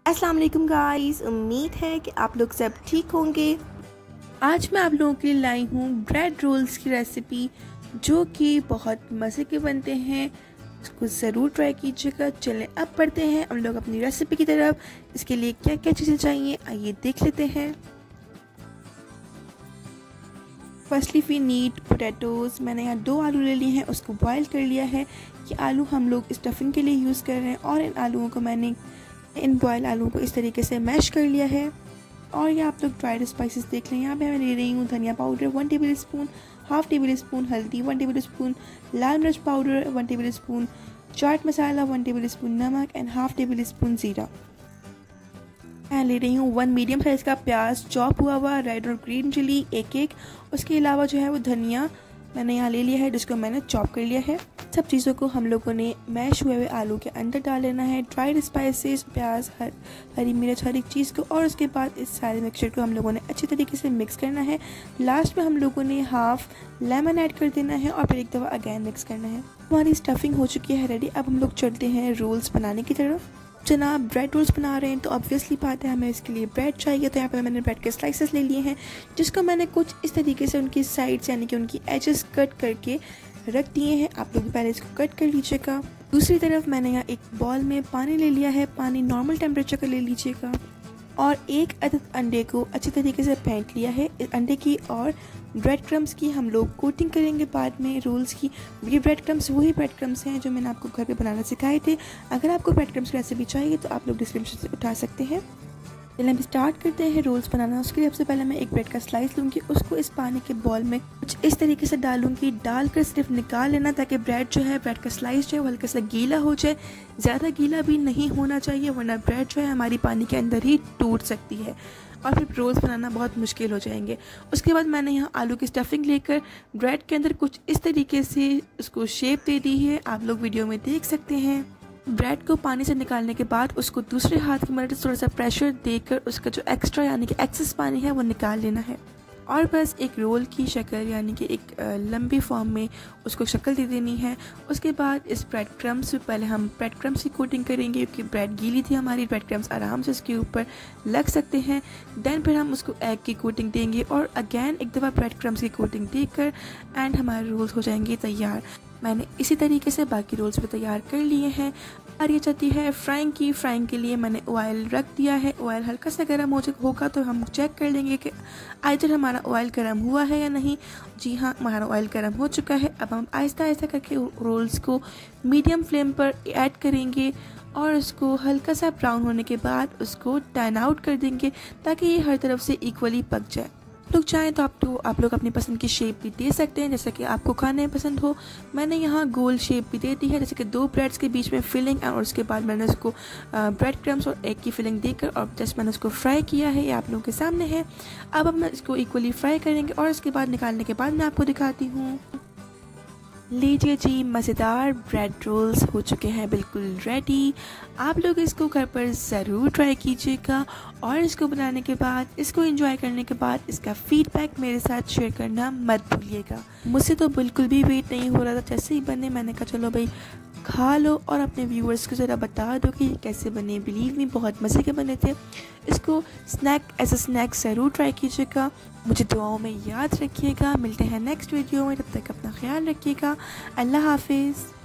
अस्सलाम वालेकुम गाइस, उम्मीद है कि आप लोग सब ठीक होंगे। आज मैं आप लोगों के लिए लाई हूँ ब्रेड रोल्स की रेसिपी जो कि बहुत मज़े के बनते हैं। इसको ज़रूर ट्राई कीजिएगा। चलें अब बढ़ते हैं हम लोग अपनी रेसिपी की तरफ। इसके लिए क्या क्या चीज़ें चाहिए आइए देख लेते हैं। Firstly we need potatoes. मैंने यहाँ 2 आलू ले लिए हैं, उसको बॉयल कर लिया है। ये आलू हम लोग स्टफिंग के लिए यूज़ कर रहे हैं और इन बॉयल आलूओं को इस तरीके से मैश कर लिया है। और ये आप लोग ड्राइड स्पाइसेस देख लें। यहाँ पे मैं ले रही हूँ धनिया powder 1 tablespoon, half tablespoon हल्दी, 1 टेबल स्पून लाल मिर्च पाउडर, 1 टेबल स्पून चाट मसाला, 1 टेबल स्पून नमक एंड हाफ टेबल स्पून ज़ीरा। मैं ले रही हूँ 1 मीडियम साइज़ का प्याज चॉप हुआ हुआ, रेड और ग्रीन चिली एक। उसके अलावा जो है वो धनिया मैंने यहाँ ले लिया है जिसको मैंने चॉप कर लिया है। सब चीज़ों को हम लोगों ने मैश हुए हुए आलू के अंदर डाल लेना है। ड्राइड स्पाइसेस, प्याज, हरी मिर्च, हर एक चीज़ को, और उसके बाद इस सारे मिक्सचर को हम लोगों ने अच्छी तरीके से मिक्स करना है। लास्ट में हम लोगों ने हाफ लेमन ऐड कर देना है और फिर एक दफ़ा अगैन मिक्स करना है। हमारी स्टफिंग हो चुकी है रेडी। अब हम लोग चलते हैं रोल्स बनाने की तरफ। जनाब ब्रेड रोल्स बना रहे हैं तो ऑब्वियसली बात है हमें इसके लिए ब्रेड चाहिए। तो यहाँ पे मैंने ब्रेड के स्लाइसेस ले लिए हैं जिसको मैंने कुछ इस तरीके से उनकी साइड्स यानी कि उनकी एजेस कट करके रख दिए हैं। आप लोग पहले इसको कट कर लीजिएगा। दूसरी तरफ मैंने यहाँ एक बॉल में पानी ले लिया है। पानी नॉर्मल टेम्परेचर का ले लीजिएगा और एक अदद अंडे को अच्छी तरीके से फेंट लिया है। इस अंडे की और ब्रेड क्रम्स की हम लोग कोटिंग करेंगे बाद में रोल्स की। ये ब्रेड क्रम्स वही ब्रेड क्रम्स हैं जो मैंने आपको घर पे बनाना सिखाए थे। अगर आपको ब्रेड क्रम्स की रेसिपी चाहिए तो आप लोग डिस्क्रिप्शन से उठा सकते हैं। चलिए हम स्टार्ट करते हैं रोल्स बनाना। उसके लिए सबसे पहले मैं एक ब्रेड का स्लाइस लूँगी, उसको इस पानी के बॉल में कुछ इस तरीके से डालूंगी। डालकर सिर्फ निकाल लेना ताकि ब्रेड जो है, ब्रेड का स्लाइस जो है वो हल्का सा गीला हो जाए। ज़्यादा गीला भी नहीं होना चाहिए वरना ब्रेड जो है हमारी पानी के अंदर ही टूट सकती है और फिर रोल्स बनाना बहुत मुश्किल हो जाएंगे। उसके बाद मैंने यहाँ आलू की स्टफिंग लेकर ब्रेड के अंदर कुछ इस तरीके से उसको शेप दे दी है। आप लोग वीडियो में देख सकते हैं। ब्रेड को पानी से निकालने के बाद उसको दूसरे हाथ की मदद से थोड़ा सा प्रेशर देकर उसका जो एक्स्ट्रा यानी कि एक्सेस पानी है वो निकाल लेना है और बस एक रोल की शक्ल यानी कि एक लंबी फॉर्म में उसको शक्ल दे देनी है। उसके बाद इस ब्रेड क्रम्स से पहले हम ब्रेड क्रम्स की कोटिंग करेंगे क्योंकि ब्रेड गीली थी हमारी। ब्रेड क्रम्स आराम से उसके ऊपर लग सकते हैं। देन फिर हम उसको एग की कोटिंग देंगे और अगैन एक दफ़ा ब्रेड क्रम्स की कोटिंग देकर एंड हमारे रोल्स हो जाएंगे तैयार। मैंने इसी तरीके से बाकी रोल्स भी तैयार कर लिए हैं। और ये चाहती है फ्राइंग की। फ्राइंग के लिए मैंने ऑयल रख दिया है। ऑयल हल्का सा गर्म होगा तो हम चेक कर लेंगे कि आइदर हमारा ऑयल गर्म हुआ है या नहीं। जी हाँ, हमारा ऑयल गर्म हो चुका है। अब हम आहिस्ता आहिस्ता करके रोल्स को मीडियम फ्लेम पर ऐड करेंगे और उसको हल्का सा ब्राउन होने के बाद उसको टर्न आउट कर देंगे ताकि ये हर तरफ से इक्वली पक जाए। लोग चाहें तो आप लोग अपनी पसंद की शेप भी दे सकते हैं जैसे कि आपको खाने पसंद हो। मैंने यहाँ गोल शेप भी दे दी है जैसे कि 2 ब्रेड्स के बीच में फिलिंग और उसके बाद मैंने उसको ब्रेड क्रम्स और एग की फिलिंग देकर और जस्ट मैंने उसको फ्राई किया है। ये आप लोगों के सामने है। अब हम इसको इक्वली फ्राई करेंगे और उसके बाद निकालने के बाद मैं आपको दिखाती हूँ। लीजिए जी, मज़ेदार ब्रेड रोल्स हो चुके हैं बिल्कुल रेडी। आप लोग इसको घर पर ज़रूर ट्राई कीजिएगा और इसको बनाने के बाद, इसको एंजॉय करने के बाद इसका फीडबैक मेरे साथ शेयर करना मत भूलिएगा। मुझसे तो बिल्कुल भी वेट नहीं हो रहा था। जैसे ही बने मैंने कहा चलो भाई खा लो और अपने व्यूअर्स को ज़रा बता दो कि ये कैसे बने। बिलीव मी बहुत मज़े के बने थे। इसको एज अ स्नैक ज़रूर ट्राई कीजिएगा। मुझे दुआओं में याद रखिएगा। मिलते हैं नेक्स्ट वीडियो में, तब तक अपना ख्याल रखिएगा। अल्लाह हाफिज़।